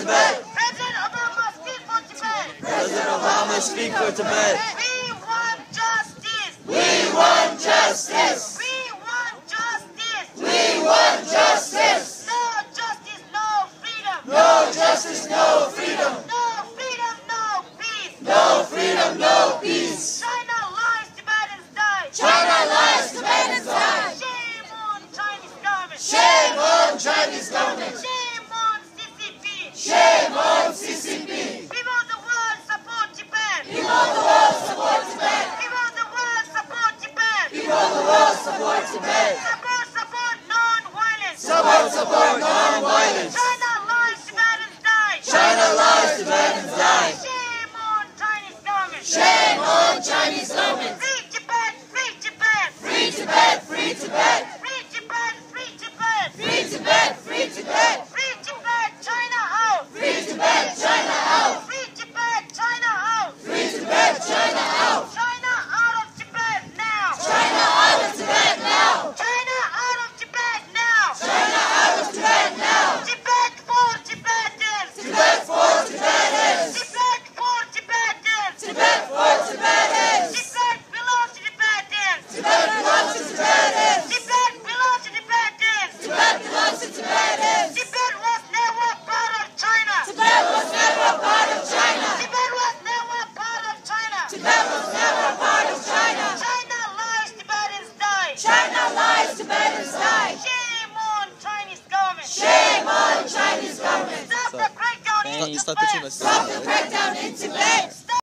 Tibet. President Obama speak for Tibet. President Obama speak for Tibet. We want justice. We want justice. We want justice. We want justice. No justice, no freedom. No justice, no freedom. No freedom, no peace. No freedom, no peace. China lies, Tibetans die. China lies, Tibetans die. Shame on Chinese government. Shame on Chinese government. Shame on CCP. Shame on CCP. People of the world support Tibet. People of the world support Tibet. People of the world support Tibet. People of the world support Tibet. Support non-violence. Support non-violence. China lies, Tibetans die. China lies, Tibetans die. Shame on Chinese government. Shame on Chinese government. Free Tibet, free Tibet. Free Tibet, free Tibet. Free Tibet, free Tibet. Free Tibet, free Tibet. Free Tibet, China out. Free Tibet, China out. Free Tibet, China out. Free Tibet, China out. China out of Tibet now. China out of Tibet now. China out of Tibet now. China out of Tibet now. Tibet for Tibetans. Tibet for Tibetans. Tibet for Tibetans. Tibet for Tibetans. Tibet belongs to Tibetans. Tibet belongs to Tibetans. Tibet belongs to Tibetans. Tibet belongs to Tibetans. Tibet was never part of China. Tibet was never a part of China. Tibet was never part of China. Tibet was never a part of China. China lies, Tibetans die. China lies, Tibetans die. Shame on Chinese government. Shame on Chinese government. Stop the crackdown in Sta facendo Tibet. Stop the